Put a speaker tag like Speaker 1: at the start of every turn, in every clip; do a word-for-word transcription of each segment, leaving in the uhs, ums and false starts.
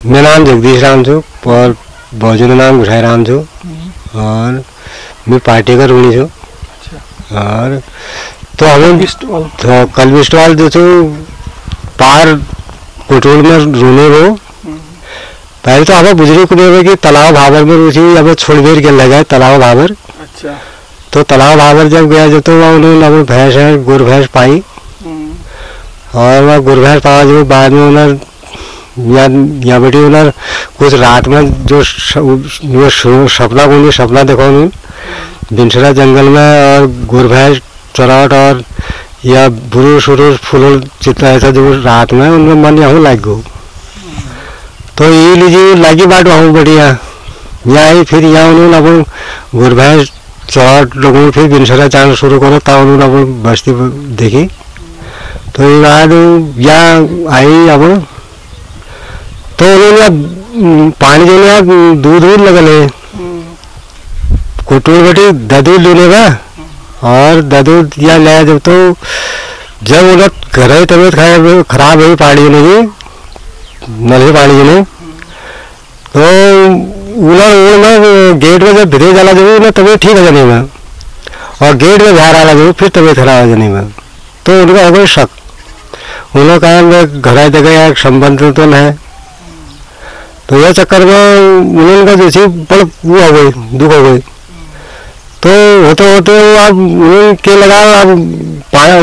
Speaker 1: मेरा नाम जगदीश राम छू और बाजू नाम घुसाई राम छू और मैं पार्टी का ऋणी छू और तो हमें तो कल बिस्टवाल जो छू पार कोटोल में ऋणी हो पहले तो हमें बुजुर्ग को कि तालाब भावर में रुचि अब छोड़ देर के लगा तालाब भावर। अच्छा। तो तालाब भावर जब गया जब तो वह उन्होंने अब भैंस है गुर भैंस पाई और वह गुर भैंस पाया जो बाद में उन्हें या या बेटी उन्हें कुछ रात में जो सपना को सपना देखो उन्हें बिनसरा जंगल में और गुर भैंस चराट और या बुरुष उरुष फूल चित्र ऐसा जो रात में उनमें मन यहाँ लग गो तो ये लीजिए लगी बात वहाँ बढ़िया यहाँ फिर यहाँ उन्होंने अब गुर भैंस चराट लोगों फिर बिनसरा जाना शुरू करो तब उन्होंने अब बस्ती देखी तो ये बाद यहाँ आई अब तो उन्होंने पानी जो है दूध दूध लगल है कुटूर बेटी ददूध लेने का और ददूध या ले जब तो जब उन्हें घर तबीयत खराब हुई पानी नहीं नल पानी ने तो उन्हें गेट में जब भिरे जाला जब उन्हें तबीयत ठीक हो जाने में और गेट में बाहर आना जब फिर तबीयत खराब हो जाने में तो उनका हो गई शक उन्होंने कहा घर जगह एक संबंध तो नहीं तो यह चक्कर में उन्होंने जैसे बड़ वो हो गई दुख हो गई तो होते होते अब उन्होंने के लगा अब पाया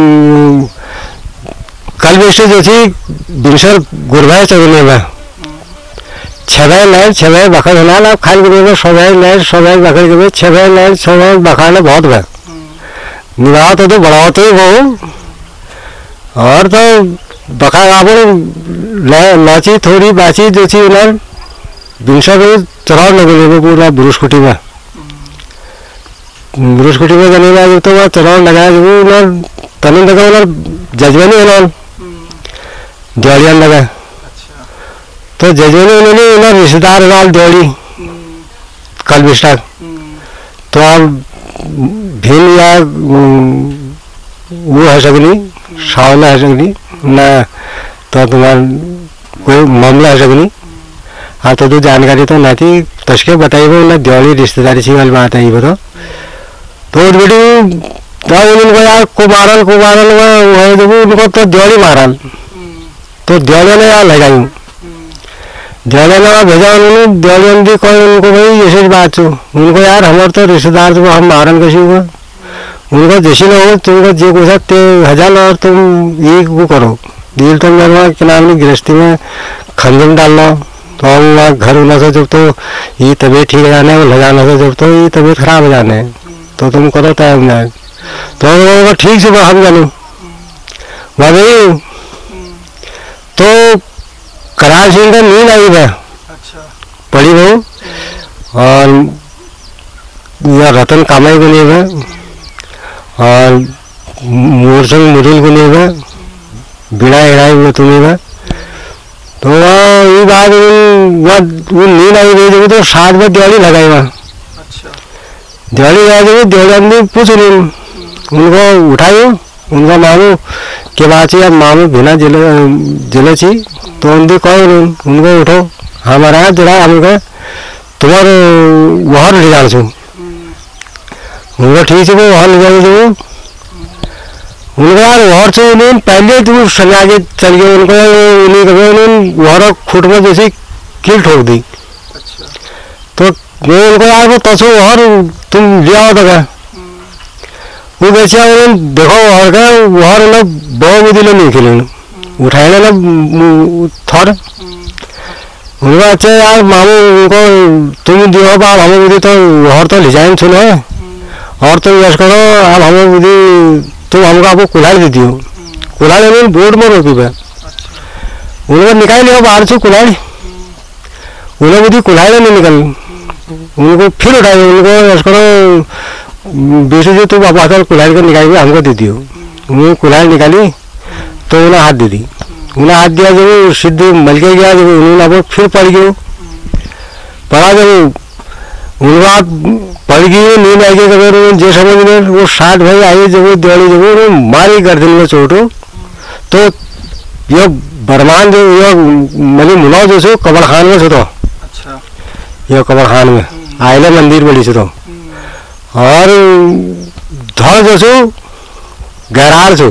Speaker 1: कल बेस्टे जैसे बिनसर गुरभाई चलने में छः लाइन छः बखर होना ना खाल के सबाई लाइन सबाई बखर के छः लाइन सबाई बखाना बहुत है निगाह तो तो बड़ा होते ही वो और तो बखा आप लाची थोड़ी बाची जो थी उन्हें बिनसर चढ़ाव लगे पूरा बुरुषकुटी में बुरुषकुटी में जाने बाद तो वह चढ़ाव लगाया जो उन्हें तने लगा उन्हें जजवानी उन्होंने दिवालियाँ लगा तो जजवानी उन्होंने उन्हें रिश्तेदार वाल दिवाली कल बिस्टा तो अब भील या वो है सकनी सावला है सकनी ना तो तुम्हारा कोई मामला है सकनी हाँ तो तू जानकारी तो ना थी तस्के बताई वो ना दिवाली रिश्तेदारी सी वाली बात है ये बताओ तो बेटी तब उनको यार को मारल को मारल वो जब उनको तो दिवाली मारल तो दिवाली ने यार लगाई दिवाली ने भेजा उन्होंने दिवाली भी कोई उनको भाई जैसे बात छो उनको यार हमारे तो रिश्तेदार तो हम मारल कैसे हुआ उनको जैसे ना हो तुमको जो कुछ है हजार और तुम ये वो करो दिल तुम मेरे के नाम में गृहस्थी में खंजन डालना तो वहाँ घर होना से जब तो ये तबीयत ठीक हो जाने वो लगाना से जब तो ये तबीयत खराब हो जाने तो तुम करो टाइम ना तो उनको ठीक से हम जानू वही तो करार सिंह का नींद आई है पड़ी वो और यह रतन कामाई को नहीं है और मोरसंग मुरुल को नहीं है बिना हिड़ाई हुआ तुम्हें है तो ये बात वो नींद आई गई तो सात बजे दिवाली लगाई वहाँ दिवाली लगा दी दिवाली पूछ रही उनको उठाई उनका मामू के बाद अब मामू बिना जिले जिले छी तो उनकी कौन उनको उठो हमारा यहाँ जरा हमको तुम्हारे वहाँ ले जाना छू उनको ठीक है वो वहाँ ले जाने छू उनको यार वहाँ से उन्होंने पहले तो सजा के चल गए उनको उन्हीं कभी उन्होंने वहाँ खुद में जैसे कील ठोक दी तो वो उनको यार वो तसो वहाँ तुम ले आओ तो क्या वो बेचा उन्होंने देखो वहाँ का वहाँ लोग बहुत बुद्धि लोग नहीं खेले उठाए ना थोड़ा उनको अच्छा यार मामू उनको तुम दियो बाप हमें बुद्धि तो वहाँ तो ले जाए सुनो और तुम यश करो अब हमें बुद्धि तुम हमको आपको कुल्हाड़ दे दियो कुल्हाड़ उन्होंने बोर्ड में रोकी पे उन्होंने निकाल लिया बाहर से कुल्हाड़ उन्हें बुद्धि कुल्हाड़ नहीं निकल उनको फिर उठाए उनको यश करो बेसी जो तुम आप आकर कुल्हाड़ को निकाल के हमको दे दियो उन्होंने कुल्हाड़ निकाली तो उन्हें हाथ दे दी उन्हें हाथ दिया जब सिद्ध मल के गया जब उन्होंने आपको फिर पड़ गए पड़ा जब उनको आप पड़ गई नींद आई गई अगर जो समझ में वो सात भाई आई जब वो दिवाली जब वो मारी गर्दन में चोटो तो ये बरमान जो यो मली मुनाव जो सो कबर खान में सो तो
Speaker 2: अच्छा
Speaker 1: यो कबर खान में आयले मंदिर बड़ी सो तो और धड़ जो सो गहरार सो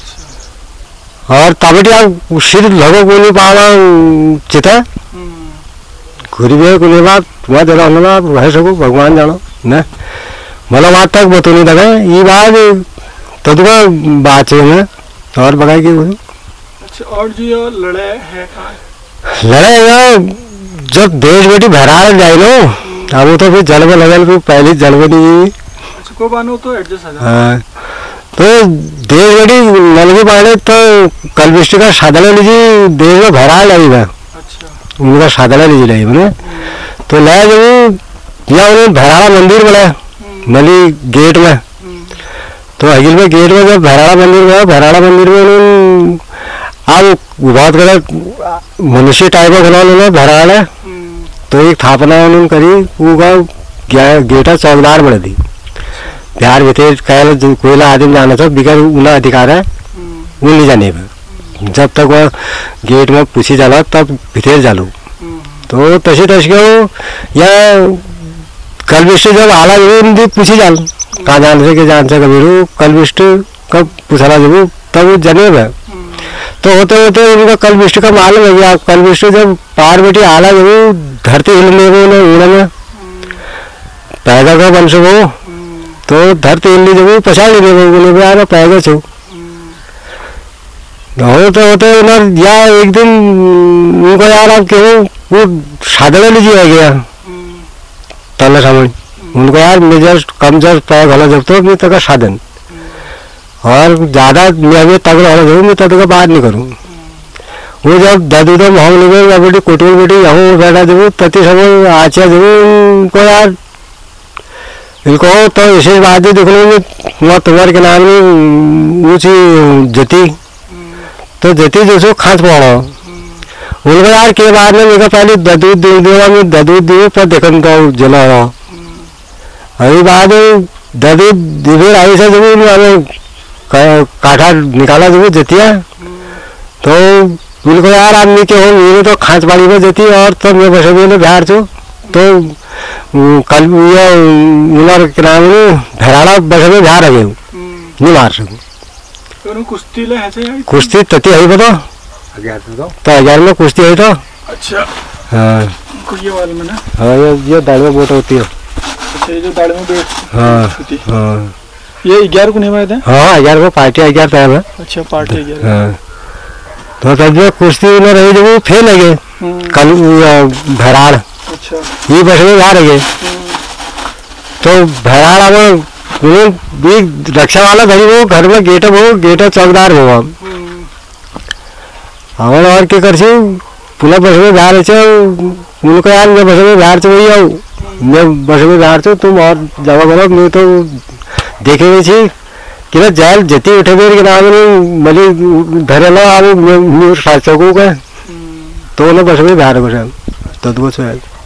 Speaker 1: और तबटिया सिर लगो को नहीं पावा चिता घुरी भी को नहीं बात वहाँ जरा होना रह सको भगवान जानो ना मतलब आज तक बतो नहीं लगा ये बात तो तुम्हें बात है और बगाई की
Speaker 2: अच्छा। और जो ये लड़े है कहाँ
Speaker 1: लड़े जब देश बेटी भरार जाए लो अब तो फिर जल में लगल फिर पहले जल में नहीं
Speaker 2: अच्छा को बानो तो एडजस्ट आ जाए
Speaker 1: हाँ तो देश बेटी नलगी पाने तो कल बिस्टी का साधना लीजिए देश में भरा लगी मैं
Speaker 2: अच्छा
Speaker 1: उनका साधना लीजिए लगी मैंने तो लाया जब या उन्हें भराड़ा मंदिर बनाया नली गेट में तो अगिल में गेट में जब भराड़ा मंदिर में भराड़ा मंदिर में उन्होंने अब बहुत गलत मनुष्य टाइप का बना उन्होंने भराड़ा तो एक थापना उन्होंने करी वो गेटा चौकदार बना दी बिहार भीतर कह कोयला आदमी जाना था बिगड़ उन्हें अधिकार है वो नहीं जाने पर जब तक वह गेट में पूछी जाला तब भीतर जालो तो तसे तस के या कल बिस्ट जब आला जब पूछी जाल कहाँ जान से के जान से कभी रू कल बिस्ट कब पूछा जब तब जनेब है तो होते होते उनका कल बिस्ट का मालूम है गया कल बिस्ट जब पार बेटी आला जब धरती हिलने को उड़े में पैदा का बन सको तो धरती हिलनी जब पछाड़ लेने को यार पैदा छो होते होते उन्हें या एक दिन उनको यार आप क्यों वो साधना लीजिए गया तला समझ उनको यार मेजर कम जब पैर भला जब तो मैं तक साधन और ज़्यादा मैं तगड़ा वाला जरूर मैं तक बात नहीं करूँ वो जब दादू तो हम लोग या बेटी कोटल बेटी यहाँ बैठा जब तथी सब आचा जब उनको यार इनको तो विशेष बात है देख लो वहाँ तुम्हारे के नाम में ऊँची जती तो जती जैसे खास पड़ा उनको यार के बाद में मेरा पहले ददूध दे देवा मैं ददूध दे पर देखन तो जला रहा अभी बाद ददूध दिवे आई से जब हमें काठा निकाला जब जतिया तो उनको यार आदमी के हो मेरे तो खांच पानी में जती और तब मैं बस में बिहार छो तो कल ये उमर के नाम में भराड़ा बस में बिहार आ गए नहीं मार सकूँ
Speaker 2: कुश्ती ले ऐसे
Speaker 1: कुश्ती तती है बता तो हजार में कुश्ती है तो
Speaker 2: अच्छा
Speaker 1: हाँ
Speaker 2: ये वाले में ना
Speaker 1: हाँ ये ये दाढ़ में बोट होती है
Speaker 2: अच्छा ये जो दाढ़ में बैठ
Speaker 1: हाँ हाँ
Speaker 2: ये ग्यारह को नहीं मारे थे
Speaker 1: हाँ हजार को पार्टी ग्यारह टाइम है
Speaker 2: अच्छा पार्टी ग्यारह
Speaker 1: हाँ तो तब जो कुश्ती में रही जब वो फेल लगे कल भराड़
Speaker 2: अच्छा
Speaker 1: ये बस में जा रहे तो भराड़ अब भी रक्षा वाला भाई वो घर में गेट वो गेट चौकदार हो हमारे और क्या कर सी पुनः बस में बाहर चे उनको यार मैं बस में बाहर से वही आओ मैं बस में बाहर से तुम और जमा करो मैं तो देखे हुए थी कि ना जाल जती उठे मेरे के नाम में मली धरे लो आप चौकों का तो उन्हें बस में बाहर बस तो